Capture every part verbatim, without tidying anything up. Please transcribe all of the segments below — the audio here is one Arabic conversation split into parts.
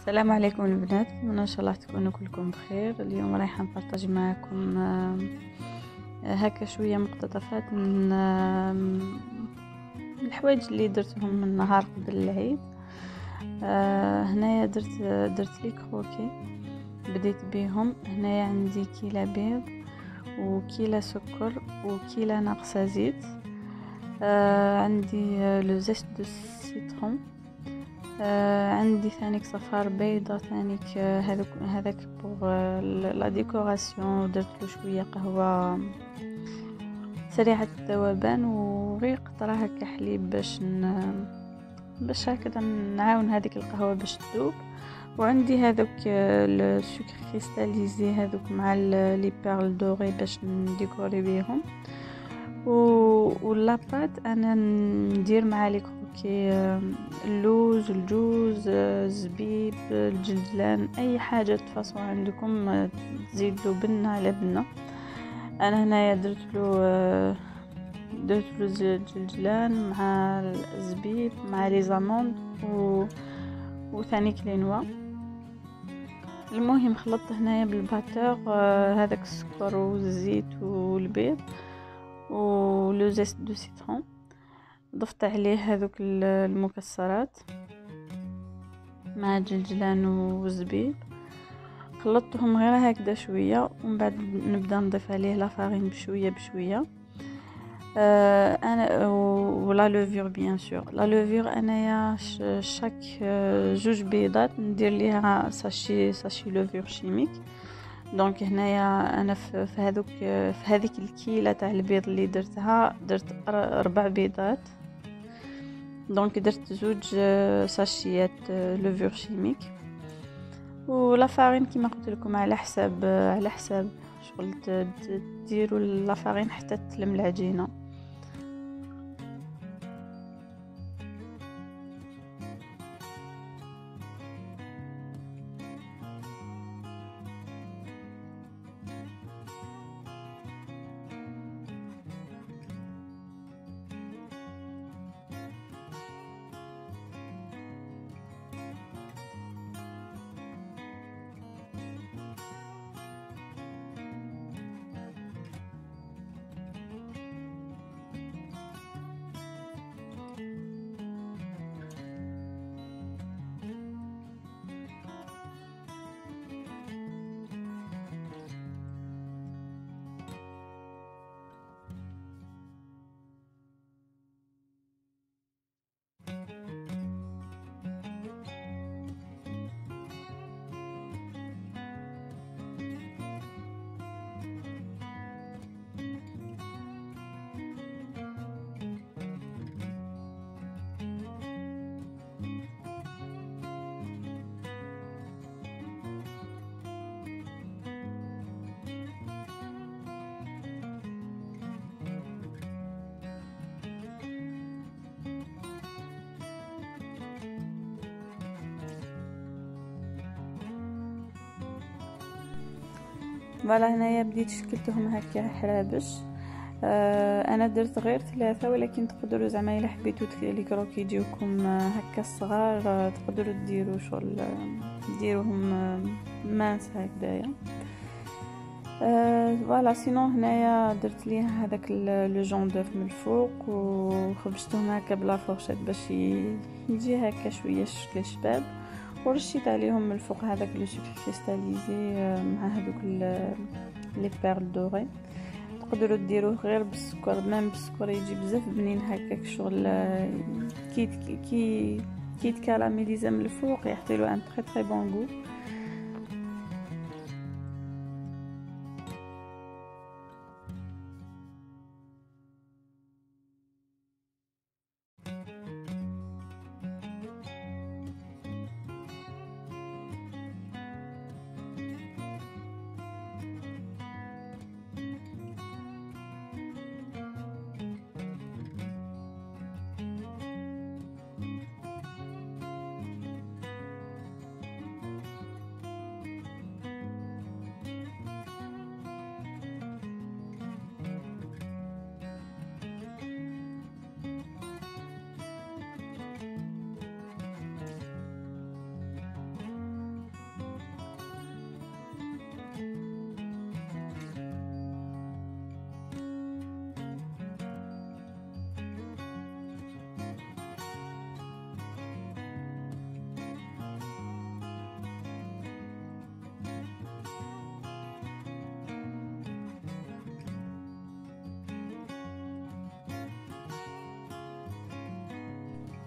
السلام عليكم البنات، اتمنى ان شاء الله تكونوا كلكم بخير. اليوم رايحه نبارطاج معكم آه، هكا شويه مقتطفات من آه، من الحوايج اللي درتهم من نهار قبل العيد. آه، هنايا درت درت لي كروكي، بديت بيهم. هنايا عندي كيلة بيض وكيلة سكر وكيلة ناقصه زيت. آه، عندي لو زيت دو سيترون. آه عندي ثانيك صفار بيضة، ثانيك هذاك هذاك بوغ لا ديكوراسيون. درت له شويه قهوه سريعه الذوبان وغير قطره هكا حليب باش ن... باش هكذا نعاون هذيك القهوه باش تذوب. وعندي هذوك السكر كريستاليزي هذوك مع لي بيرل دوري باش نديكوري بيهم. و واللابات انا ندير مع لي كروكي اللوز، الجوز، الزبيب، الجلجلان، اي حاجه تفاصوا عندكم تزيد له بنه على بنه. انا هنايا درت له درت له الجلجلان مع الزبيب مع لي زاموند و وثاني كلينوا. المهم خلطت هنايا بالباتور هذاك السكر والزيت والبيض ولو زيت دو سيترون. ضفت عليه هذوك المكسرات مع الجلجلان والزبيب، خلطتهم غير هكذا شويه، ومن بعد نبدا نضيف عليه لا فارين بشويه بشويه. آه انا ولا لوفير بيان سور. لا لوفير انايا شاك جوج بيضات ندير ليها ساشي ساشي لوفير شيميك. دونك هنايا انا في هذوك في هذيك الكيله تاع البيض اللي درتها درت اربع بيضات. دونك درت زوج ساشيات لوفير شيميك. ولا فارين كيما قلت لكم على حساب على حساب شغل ديروا لا فارين حتى تلم العجينه. فوالا هنايا بديت شكلتهم هكا حرابش. آه انا درت غير ثلاثه، ولكن تقدروا زعما الا حبيتوا لي كروكي يجيوكم هكا الصغار آه تقدروا ديروا شغل ديروهم آه ماس هكذايا. فوالا آه سينو هنايا درت ليه هذاك لو جون دوف من الفوق وخبزتهم هكا بلا فورشيت باش يجي هكا شويه شكل شباب، ورشيت عليهم من الفوق هذاك لو سكر كريستاليزي مع هذوك لي بيرل دوري. تقدروا ديروه غير بالسكر، مام بالسكر يجي بزاف بنين هكاك شغل كي كي كي تكراميليزا من الفوق يعطي له ان تري تري بون غو.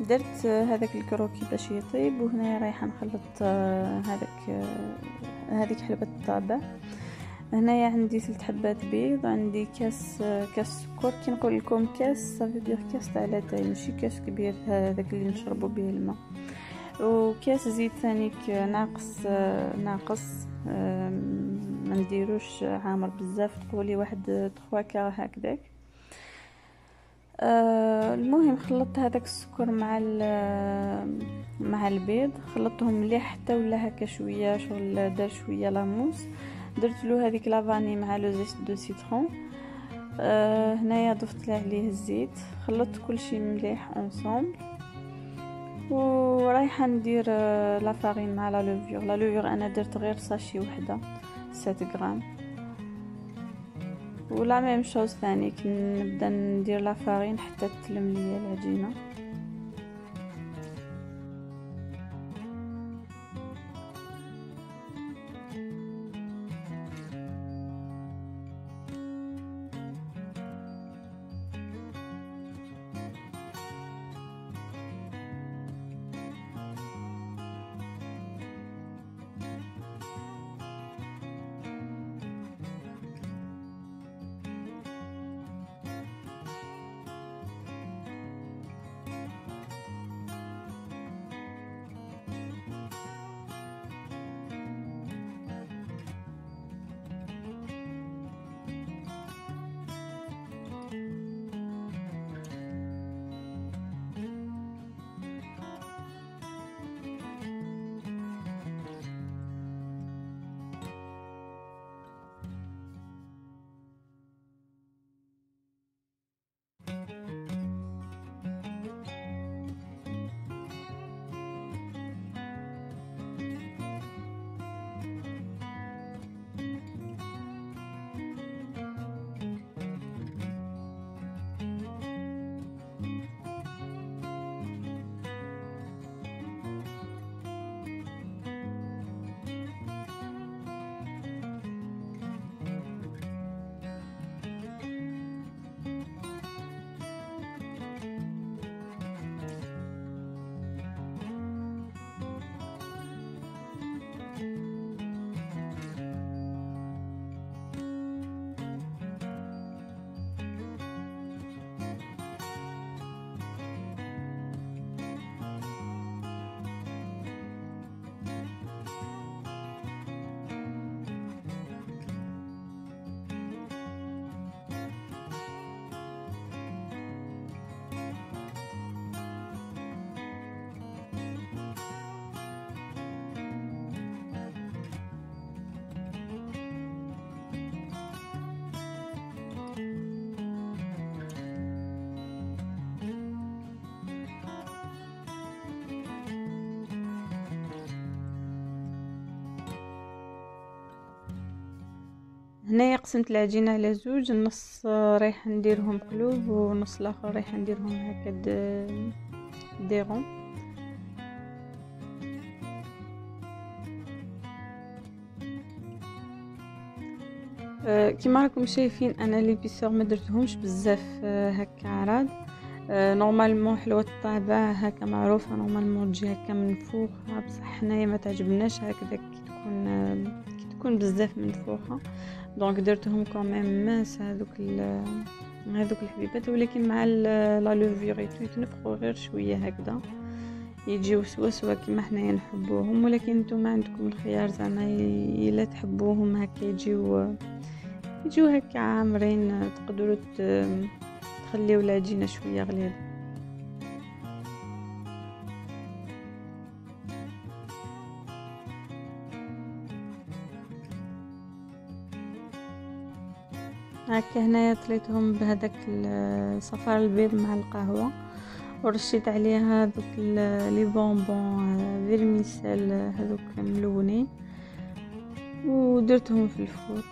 درت هذاك الكروكي باش يطيب، وهنا رايحه نخلط هذاك هذيك حلبة الطابع. هنايا عندي ثلاث حبات بيض، عندي كاس كاس سكر. كي نقول لكم كاس صافي دير كاس تاع لاتاي، ماشي كاس كبير هذاك اللي نشربوا به الماء. وكاس زيت ثاني ناقص ناقص ما نديروش عامر بزاف، تقولي واحد ثلاثة كا هكذاك. آه المهم خلطت هذاك السكر مع مع البيض، خلطتهم مليح حتى ولا هكا شويه شغل دار شويه لاموس. درت له هذيك لافاني مع لو زيت دو سيترون. آه هنايا ضفت له عليه الزيت، خلطت كل شيء مليح اونصومبل. ورايحه ندير آه لا فارين مع لا لوفيور. لا لوفيور انا درت غير ساشي وحده سبعة غرام. ولا ميم شوز ثاني نبدا ندير لا فارين حتى تلم لي العجينه. هنايا قسمت العجينه على زوج، النص رايحه نديرهم قلوب ونص الاخر رايحه نديرهم هكا ديرون. أه كيما راكم شايفين انا لي بيسور ما درتهمش بزاف أه هكا عراض. أه نورمالمون حلوه الطابع هكا معروفه نورمالمون تجي هكا منفوخه، بصح حنايا ما تعجبناش هكذا كي تكون أه كي تكون بزاف منفوخه. دونك درتهم كوميم ماس هذوك هذوك الحبيبات، ولكن مع لا لوفيور يتنفخوا غير شويه هكذا يجيو سوا سوا كيما حنايا نحبوهم. ولكن نتوما عندكم الخيار زعما الا تحبوهم هكا يجيو يجيو هكا عامرين، تقدروا تخليو العجينه شويه غليظه. هكا هنايا طليتهم بهذاك صفار البيض مع القهوه، ورشيت عليها هذوك لي بونبون فيرميسيل هذوك ملونين، ودرتهم في الفور.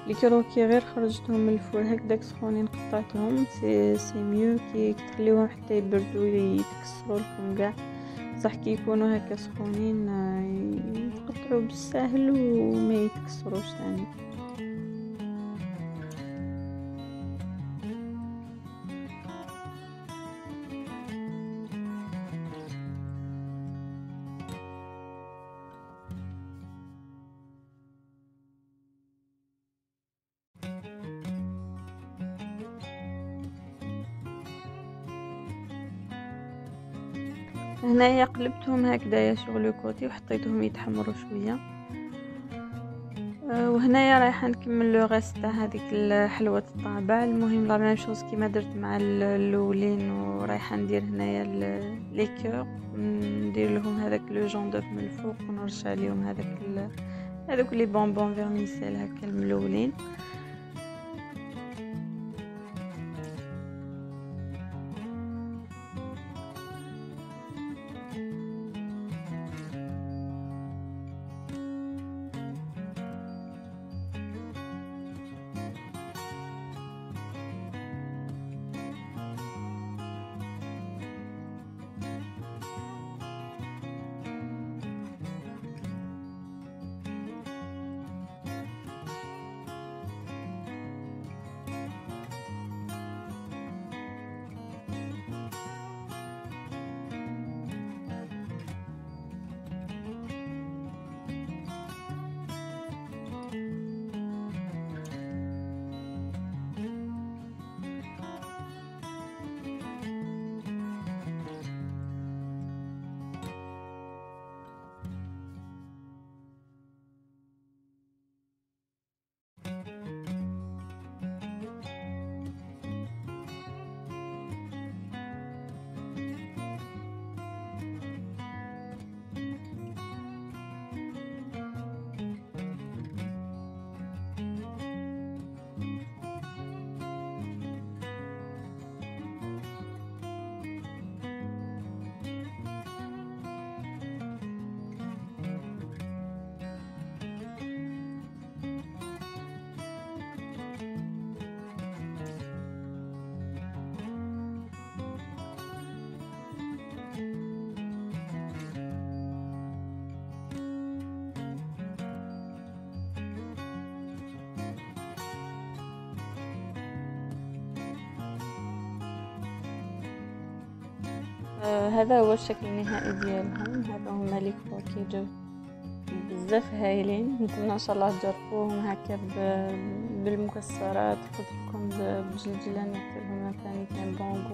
لي كروكي غير خرجتهم من الفور هكداك سخونين قطعتهم، سي سي ميو كي تخليوهم حتى يبردوا يتكسروا لكم كاع. صح كي يكونوا هكا سخونين يتقطعوا بالساهل وما يتكسروش ثاني. هنايا قلبتهم هكذايا شغل كوتي وحطيتهم يتحمروا شويه. أه وهنايا رايحه نكمل لو غيست تاع هذيك حلوه الطابع. المهم لا ميم شوز كيما درت مع الاولين، ورايحه ندير هنايا لي كور، ندير لهم هذاك لو جون دوف من الفوق ونرش عليهم هذاك هذوك لي بونبون فيرميسيل هكا الملولين. آه هذا هو الشكل النهائي ديالهم. هذا هما لي كروكي جو بزاف هايلين، نتمنى ان شاء الله تجربوهم هكا بالمكسرات. قلت لكم بجلجلان نكتبهم ثاني كان بونغو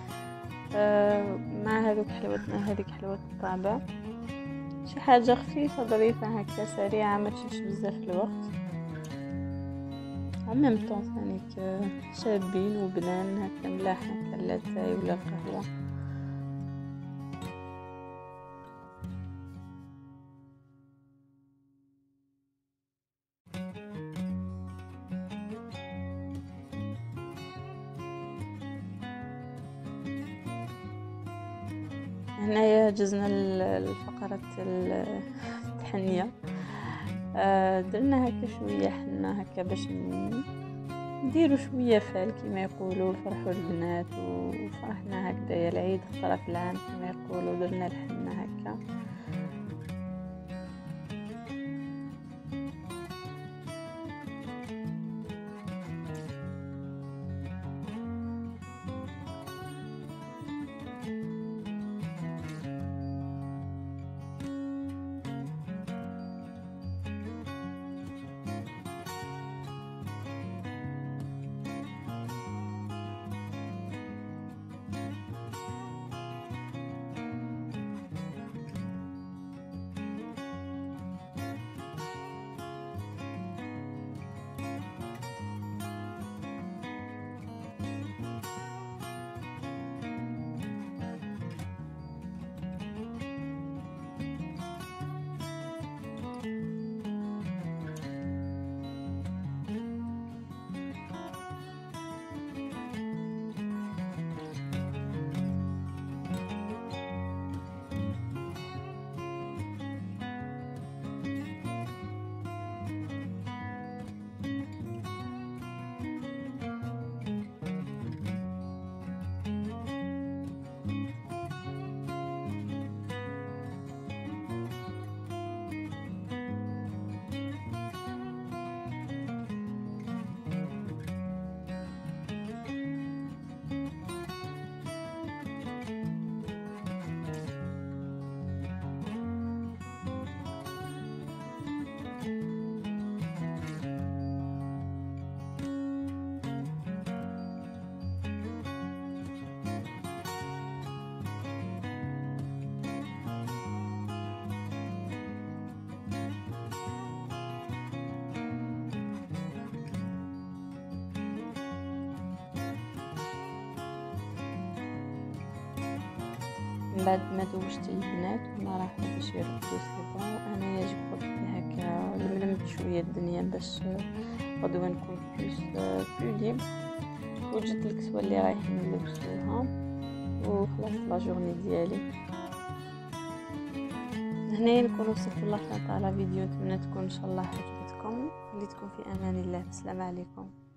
آه مع هذوك حلوتنا هذيك حلوه الطابع. شي حاجه خفيفه ظريفه هكا سريعه ما تشيش بزاف الوقت، عمم طون ثاني شابين وبنان هكا ملاح هكا لاتاي ولا قهوه. هنايا جزنا الفقرة التحنية، درنا هكا شوية حنا هكا باش نديرو شوية فال كما يقولوا، فرحوا البنات وفرحنا هكذا العيد خطرة في العام كما يقولوا. درنا الحنة هكا من بعد ما دوشت البنات هما راحوا باش يرقدوا سي بون، انايا جيت قلت هكا لملمت شويه الدنيا باش غدوه نكون بلوس بلو ليبر، وجدت الكسوه اللي رايحين نلبسوها وخلاص لا جورني ديالي. هنا نكون وصلت للاخر تاع لا فيديو، نتمنى تكون ان شاء الله عجبتكم. خليتكم في امان الله، السلام عليكم.